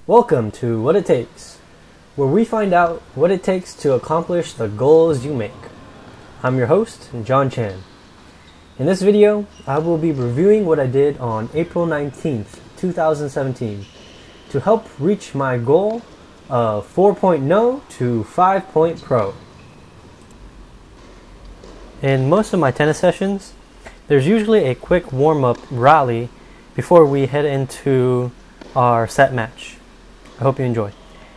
Welcome to What It Takes, where we find out what it takes to accomplish the goals you make. I'm your host, John Chan. In this video, I will be reviewing what I did on April 19th, 2017 to help reach my goal of 4.0 to 5 Pro. In most of my tennis sessions, there's usually a quick warm-up rally before we head into our set match. I hope you enjoy.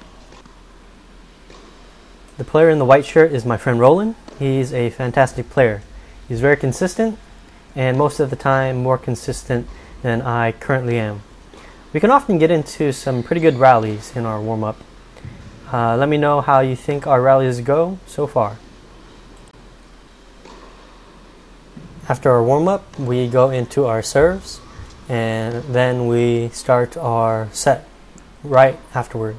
The player in the white shirt is my friend Roland. He's a fantastic player. He's very consistent, and most of the time more consistent than I currently am. We can often get into some pretty good rallies in our warm-up. Let me know how you think our rallies go so far. After our warm-up, we go into our serves, and then we start our set right afterward.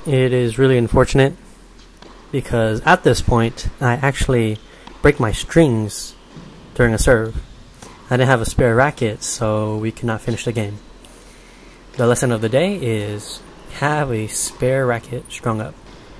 It is really unfortunate because at this point I actually break my strings during a serve. I didn't have a spare racket, so we could not finish the game. The lesson of the day is have a spare racket strung up.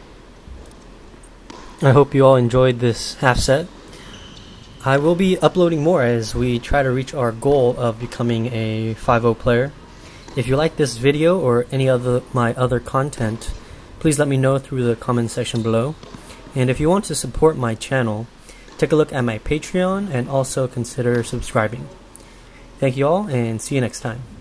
I hope you all enjoyed this half set. I will be uploading more as we try to reach our goal of becoming a 5-0 player. If you like this video or any of my other content, please let me know through the comment section below. And if you want to support my channel, take a look at my Patreon and also consider subscribing. Thank you all, and see you next time.